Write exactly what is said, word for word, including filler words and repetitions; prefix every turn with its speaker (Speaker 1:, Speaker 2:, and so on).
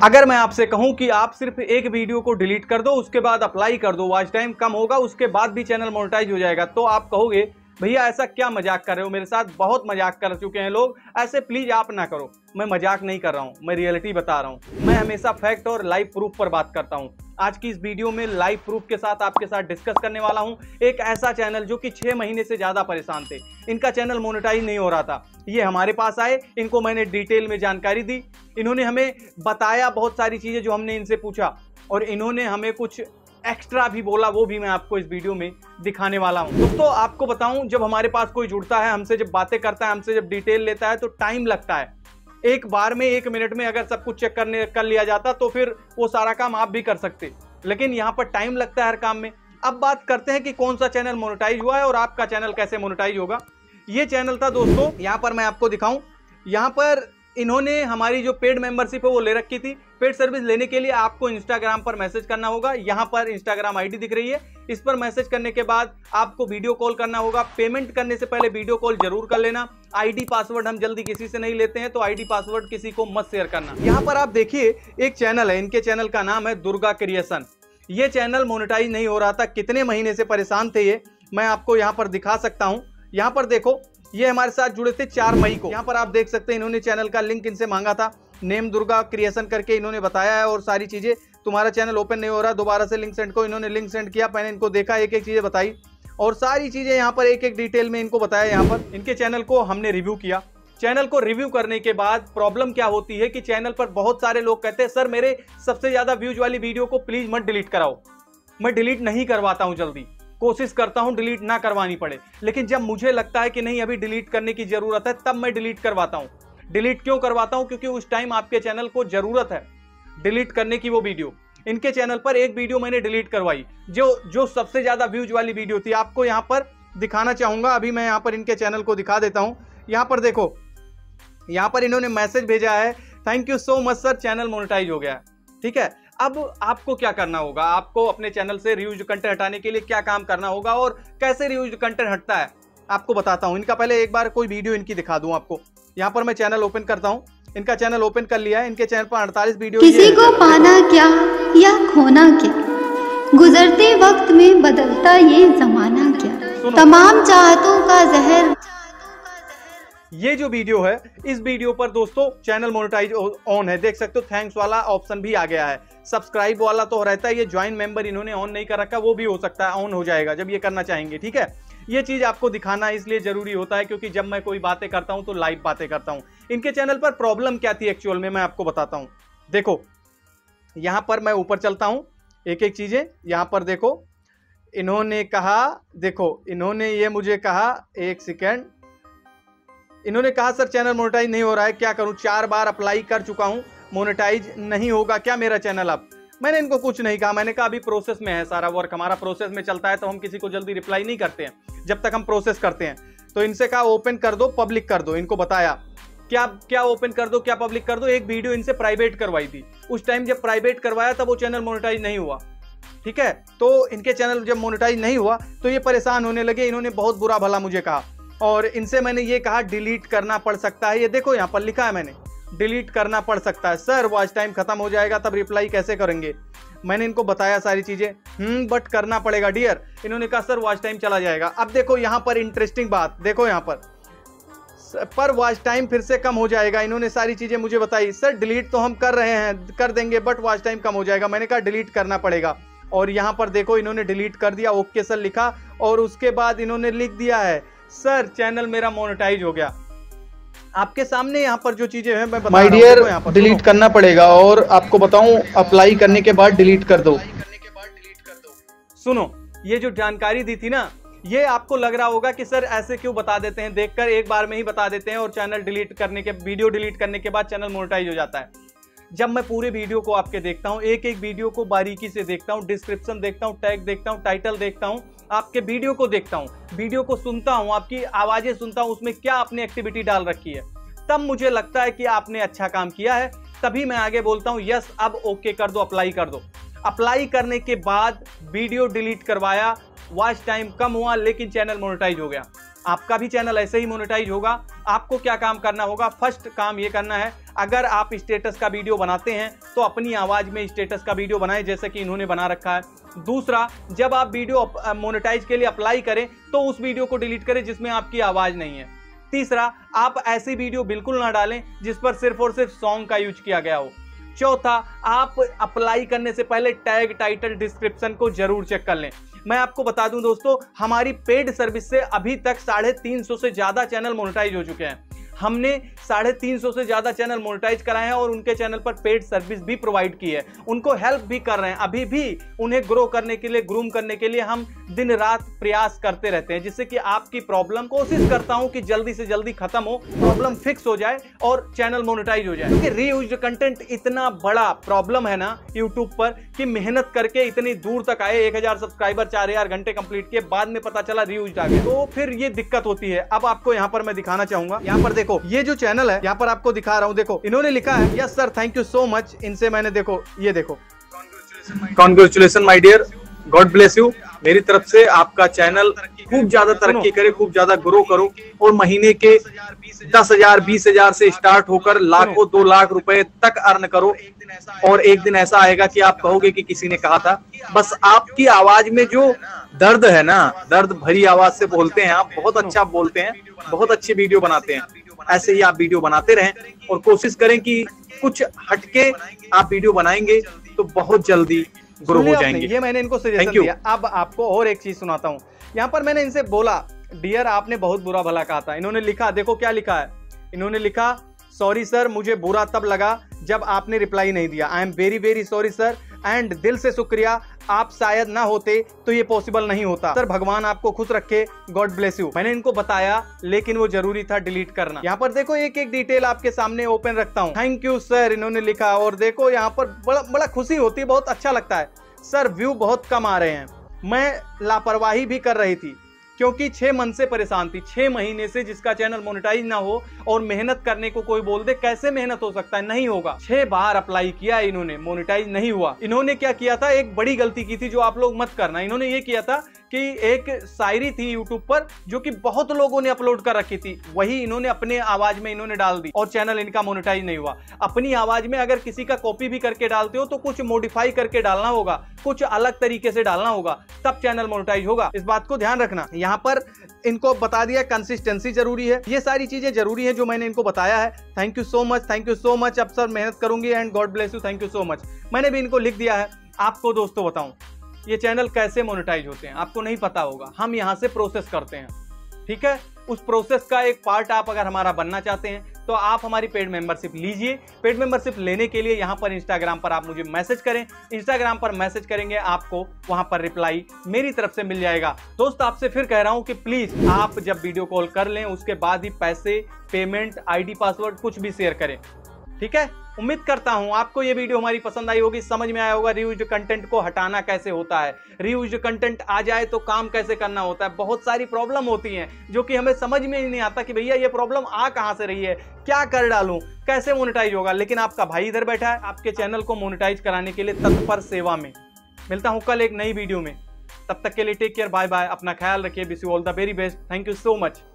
Speaker 1: अगर मैं आपसे कहूं कि आप सिर्फ एक वीडियो को डिलीट कर दो, उसके बाद अप्लाई कर दो, वॉच टाइम कम होगा, उसके बाद भी चैनल मोनेटाइज हो जाएगा, तो आप कहोगे भैया ऐसा क्या मजाक कर रहे हो, मेरे साथ बहुत मजाक कर चुके हैं लोग, ऐसे प्लीज आप ना करो। मैं मजाक नहीं कर रहा हूं, मैं रियलिटी बता रहा हूं। मैं हमेशा फैक्ट और लाइव प्रूफ पर बात करता हूं। आज की इस वीडियो में लाइव प्रूफ के साथ आपके साथ डिस्कस करने वाला हूं एक ऐसा चैनल जो कि छह महीने से ज्यादा परेशान थे, इनका चैनल मोनेटाइज नहीं हो रहा था। ये हमारे पास आए, इनको मैंने डिटेल में जानकारी दी, इन्होंने हमें बताया बहुत सारी चीजें जो हमने इनसे पूछा, और इन्होंने हमें कुछ एक्स्ट्रा भी बोला, वो भी मैं आपको इस वीडियो में दिखाने वाला हूं। दोस्तों आपको बताऊं, जब हमारे पास कोई जुड़ता है, हमसे जब बातें करता है, हमसे जब डिटेल लेता है, तो टाइम लगता है। एक बार में एक मिनट में अगर सब कुछ चेक करने कर लिया जाता तो फिर वो सारा काम आप भी कर सकते, लेकिन यहाँ पर टाइम लगता है हर काम में। अब बात करते हैं कि कौन सा चैनल मोनेटाइज हुआ है और आपका चैनल कैसे मोनेटाइज होगा। ये चैनल था दोस्तों, यहाँ पर मैं आपको दिखाऊं, यहाँ पर इन्होंने हमारी जो पेड मेंबरशिप है वो ले रखी थी। पेड सर्विस लेने के लिए आपको इंस्टाग्राम पर मैसेज करना होगा। यहाँ पर इंस्टाग्राम आईडी दिख रही है, इस पर मैसेज करने के बाद आपको वीडियो कॉल करना होगा। पेमेंट करने से पहले वीडियो कॉल जरूर कर लेना। आईडी पासवर्ड हम जल्दी किसी से नहीं लेते हैं, तो आईडी पासवर्ड किसी को मत शेयर करना। यहाँ पर आप देखिए एक चैनल है, इनके चैनल का नाम है दुर्गा क्रिएशन। ये चैनल मोनेटाइज नहीं हो रहा था, कितने महीने से परेशान थे ये, मैं आपको यहाँ पर दिखा सकता हूँ। यहाँ पर देखो, ये हमारे साथ जुड़े थे चार मई को। यहाँ पर आप देख सकते हैं इन्होंने चैनल का लिंक इनसे मांगा था, नेम दुर्गा क्रिएशन करके इन्होंने बताया है और सारी चीजें। तुम्हारा चैनल ओपन नहीं हो रहा, दोबारा से लिंक सेंड को, इन्होंने लिंक सेंड किया, मैंने इनको देखा, एक एक चीजें बताई और सारी चीजें यहाँ पर एक एक डिटेल में इनको बताया। यहाँ पर इनके चैनल को हमने रिव्यू किया। चैनल को रिव्यू करने के बाद प्रॉब्लम क्या होती है कि चैनल पर बहुत सारे लोग कहते हैं सर मेरे सबसे ज्यादा व्यूज वाली वीडियो को प्लीज मत डिलीट कराओ। मैं डिलीट नहीं करवाता हूं, जल्दी कोशिश करता हूं डिलीट ना करवानी पड़े, लेकिन जब मुझे लगता है कि नहीं अभी डिलीट करने की जरूरत है, तब मैं डिलीट करवाता हूं। डिलीट क्यों करवाता हूं? क्योंकि उस टाइम आपके चैनल को जरूरत है डिलीट करने की वो वीडियो। इनके चैनल पर एक वीडियो मैंने डिलीट करवाई, जो जो सबसे ज्यादा व्यूज वाली वीडियो थी। आपको यहाँ पर दिखाना चाहूंगा, अभी मैं यहाँ पर इनके चैनल को दिखा देता हूँ। यहाँ पर देखो, यहाँ पर इन्होंने मैसेज भेजा है, thank you so much sir, channel monetize हो गया। ठीक है, अब आपको क्या करना होगा, आपको अपने चैनल से रिव्यूज कंटेंट हटाने के लिए क्या काम करना होगा और कैसे रिव्यूज कंटेंट हटता है आपको बताता हूं। इनका पहले एक बार कोई वीडियो इनकी दिखा दूं आपको। यहां पर मैं चैनल ओपन करता हूं, इनका चैनल ओपन कर लिया है। इनके चैनल पर अड़तालीस वीडियो।
Speaker 2: किसी को पाना क्या या खोना क्या, गुजरते वक्त में बदलता ये जमाना क्या, तमाम चाहतों का जहर।
Speaker 1: ये जो वीडियो है, इस वीडियो पर दोस्तों चैनल मोनेटाइज ऑन है, देख सकते हो, थैंक्स वाला ऑप्शन भी आ गया है। सब्सक्राइब वाला तो रहता है, ये ज्वाइन मेंबर इन्होंने ऑन नहीं कर रखा, वो भी हो सकता है ऑन हो जाएगा जब ये करना चाहेंगे। ठीक है, ये चीज आपको दिखाना इसलिए जरूरी होता है क्योंकि जब मैं कोई बातें करता हूं तो लाइव बातें करता हूं। इनके चैनल पर प्रॉब्लम क्या थी एक्चुअल में, मैं आपको बताता हूं। देखो यहां पर मैं ऊपर चलता हूं, एक एक चीजें यहां पर देखो। इन्होंने कहा, देखो इन्होंने ये मुझे कहा, एक सेकेंड, इन्होंने कहा सर चैनल मोनेटाइज नहीं हो रहा है, क्या करूं, चार बार अप्लाई कर चुका हूं, मोनेटाइज नहीं होगा क्या मेरा चैनल अब। मैंने इनको कुछ नहीं कहा, मैंने कहा अभी प्रोसेस में है सारा वर्क, हमारा प्रोसेस में चलता है तो हम किसी को जल्दी रिप्लाई नहीं करते हैं जब तक हम प्रोसेस करते हैं। तो इनसे कहा ओपन कर दो, पब्लिक कर दो। इनको बताया क्या क्या ओपन कर दो, क्या पब्लिक कर दो। एक वीडियो इनसे प्राइवेट करवाई थी, उस टाइम जब प्राइवेट करवाया तब वो चैनल मोनेटाइज नहीं हुआ। ठीक है, तो इनके चैनल जब मोनेटाइज नहीं हुआ तो ये परेशान होने लगे। इन्होंने बहुत बुरा भला मुझे कहा और इनसे मैंने ये कहा डिलीट करना पड़ सकता है। ये देखो यहाँ पर लिखा है मैंने, डिलीट करना पड़ सकता है सर, वॉच टाइम खत्म हो जाएगा तब रिप्लाई कैसे करेंगे। मैंने इनको बताया सारी चीजें, हम्म बट करना पड़ेगा डियर। इन्होंने कहा सर वॉच टाइम चला जाएगा। अब देखो यहाँ पर इंटरेस्टिंग बात, देखो यहाँ पर पर वॉच टाइम फिर से कम हो जाएगा। इन्होंने सारी चीजें मुझे बताई, सर डिलीट तो हम कर रहे हैं, कर देंगे, बट वॉच टाइम कम हो जाएगा। मैंने कहा डिलीट करना पड़ेगा और यहाँ पर देखो इन्होंने डिलीट कर दिया, ओके सर लिखा और उसके बाद इन्होंने लिख दिया है सर चैनल मेरा मोनेटाइज हो गया। आपके सामने यहाँ पर जो चीजें हैं मैं बता
Speaker 3: माय डियर, डिलीट करना पड़ेगा और आपको बताऊं अप्लाई करने के बाद डिलीट कर दो।
Speaker 1: सुनो, ये जो जानकारी दी थी ना, ये आपको लग रहा होगा कि सर ऐसे क्यों बता देते हैं, देखकर एक बार में ही बता देते हैं और चैनल डिलीट करने के, वीडियो डिलीट करने के बाद चैनल मोनेटाइज हो जाता है। जब मैं पूरे वीडियो को आपके देखता हूं, एक एक वीडियो को बारीकी से देखता हूं, डिस्क्रिप्शन देखता हूं, टैग देखता हूं, टाइटल देखता हूं, आपके वीडियो को देखता हूं, वीडियो को सुनता हूं, आपकी आवाजें सुनता हूं, उसमें क्या आपने एक्टिविटी डाल रखी है, तब मुझे लगता है कि आपने अच्छा काम किया है। तभी मैं आगे बोलता हूं यस अब ओके कर दो, अप्लाई कर दो। अप्लाई करने के बाद वीडियो डिलीट करवाया, वॉच टाइम कम हुआ, लेकिन चैनल मोनेटाइज हो गया। आपका भी चैनल ऐसे ही मोनेटाइज होगा। आपको क्या काम करना होगा, फर्स्ट काम ये करना है, अगर आप स्टेटस का वीडियो बनाते हैं तो अपनी आवाज में स्टेटस का वीडियो बनाएं जैसे कि इन्होंने बना रखा है। दूसरा, जब आप वीडियो मोनेटाइज के लिए अप्लाई करें तो उस वीडियो को डिलीट करें जिसमें आपकी आवाज नहीं है। तीसरा, आप ऐसी वीडियो बिल्कुल ना डालें जिस पर सिर्फ और सिर्फ सॉन्ग का यूज किया गया हो। चौथा, आप अप्लाई करने से पहले टैग, टाइटल, डिस्क्रिप्शन को जरूर चेक कर लें। मैं आपको बता दूं दोस्तों, हमारी पेड सर्विस से अभी तक साढ़े तीन सौ से ज्यादा चैनल मोनेटाइज हो चुके हैं। हमने साढ़े तीन सौ से ज्यादा चैनल मोनेटाइज कराए हैं और उनके चैनल पर पेड सर्विस भी प्रोवाइड की है, उनको हेल्प भी कर रहे हैं। अभी भी उन्हें ग्रो करने के लिए, ग्रूम करने के लिए हम दिन रात प्रयास करते रहते हैं, जिससे कि आपकी प्रॉब्लम, कोशिश करता हूं कि जल्दी से जल्दी खत्म हो, प्रॉब्लम फिक्स हो जाए और चैनल मोनेटाइज हो जाए। क्योंकि रीयूज्ड कंटेंट इतना बड़ा प्रॉब्लम है ना यूट्यूब पर कि मेहनत करके इतनी दूर तक आए, एक हजार सब्सक्राइबर, चार हजार घंटे कंप्लीट किए, बाद में पता चला रीयूज्ड आ गया, तो फिर ये दिक्कत होती है। अब आपको यहाँ पर मैं दिखाना चाहूंगा, यहाँ पर देखो, ये जो चैनल है यहाँ पर आपको दिखा रहा हूँ, देखो इन्होंने लिखा है, yes sir thank you so much. इनसे मैंने, देखो ये देखो,
Speaker 3: congratulation my dear, God bless you. मेरी तरफ से आपका चैनल खूब ज्यादा तरक्की करे, खूब ज्यादा ग्रो करो और महीने के दस हजार बीस हजार से स्टार्ट होकर लाखों दो लाख रुपए तक अर्न करो। और एक दिन ऐसा आएगा कि आप कहोगे कि किसी ने कहा था। बस आपकी आवाज में जो दर्द है ना, दर्द भरी आवाज से बोलते हैं आप, बहुत अच्छा बोलते हैं, बहुत अच्छी वीडियो बनाते हैं। ऐसे ही आप वीडियो बनाते रहें और कोशिश करें कि कुछ हटके आप वीडियो बनाएंगे तो बहुत जल्दी ग्रो हो जाएंगे।
Speaker 1: ये मैंने इनको सजेशन दिया। अब आपको और एक चीज सुनाता हूँ। यहाँ पर मैंने इनसे बोला, डियर आपने बहुत बुरा भला कहा था। इन्होंने लिखा, देखो क्या लिखा है, इन्होंने लिखा, सॉरी सर मुझे बुरा तब लगा जब आपने रिप्लाई नहीं दिया। I am very very sorry sir and दिल से शुक्रिया, आप शायद ना होते तो ये पॉसिबल नहीं होता। सर भगवान आपको खुश रखे, गॉड ब्लेस यू। मैंने इनको बताया लेकिन वो जरूरी था डिलीट करना। यहाँ पर देखो एक एक डिटेल आपके सामने ओपन रखता हूँ। थैंक यू सर इन्होंने लिखा, और देखो यहाँ पर बड़ा बड़ा खुशी होती है, बहुत अच्छा लगता है। सर व्यू बहुत कम आ रहे हैं, मैं लापरवाही भी कर रही थी क्योंकि छह मंथ से परेशान थी। छह महीने से जिसका चैनल मोनेटाइज ना हो और मेहनत करने को कोई बोल दे, कैसे मेहनत हो सकता है, नहीं होगा। छह बार अप्लाई किया इन्होंने, मोनेटाइज नहीं हुआ। इन्होंने क्या किया था, एक बड़ी गलती की थी जो आप लोग मत करना। इन्होंने ये किया था कि एक शायरी थी यूट्यूब पर जो कि बहुत लोगों ने अपलोड कर रखी थी, वही इन्होंने अपने आवाज में इन्होंने डाल दी और चैनल इनका मोनेटाइज नहीं हुआ। अपनी आवाज में अगर किसी का कॉपी भी करके डालते हो तो कुछ मॉडिफाई करके डालना होगा, कुछ अलग तरीके से डालना होगा, तब चैनल मोनेटाइज होगा। इस बात को ध्यान रखना। यहाँ पर इनको बता दिया कंसिस्टेंसी जरूरी है, ये सारी चीजें जरूरी है जो मैंने इनको बताया है। Thank you so much, thank you so much. अब सर मेहनत करूंगी and God bless you, thank you so much. मैंने भी इनको लिख दिया है। आपको दोस्तों बताऊं, ये चैनल कैसे मोनेटाइज होते हैं आपको नहीं पता होगा, हम यहाँ से प्रोसेस करते हैं, ठीक है। उस प्रोसेस का एक पार्ट आप अगर हमारा बनना चाहते हैं तो आप हमारी पेड मेंबरशिप लीजिए। पेड मेंबरशिप लेने के लिए यहाँ पर इंस्टाग्राम पर आप मुझे मैसेज करें, इंस्टाग्राम पर मैसेज करेंगे आपको वहां पर रिप्लाई मेरी तरफ से मिल जाएगा। दोस्त आपसे फिर कह रहा हूं कि प्लीज आप जब वीडियो कॉल कर लें उसके बाद ही पैसे, पेमेंट, आईडी, पासवर्ड कुछ भी शेयर करें, ठीक है। उम्मीद करता हूं आपको ये वीडियो हमारी पसंद आई होगी, समझ में आया होगा रीयूज्ड कंटेंट को हटाना कैसे होता है, रीयूज्ड कंटेंट आ जाए तो काम कैसे करना होता है। बहुत सारी प्रॉब्लम होती हैं जो कि हमें समझ में ही नहीं आता कि भैया ये प्रॉब्लम आ कहां से रही है, क्या कर डालूं, कैसे मोनेटाइज होगा। लेकिन आपका भाई इधर बैठा है आपके चैनल को मोनेटाइज कराने के लिए तत्पर सेवा में। मिलता हूं कल एक नई वीडियो में, तब तक के लिए टेक केयर, बाय बाय, अपना ख्याल रखिए, wish you all the very best, thank you so much.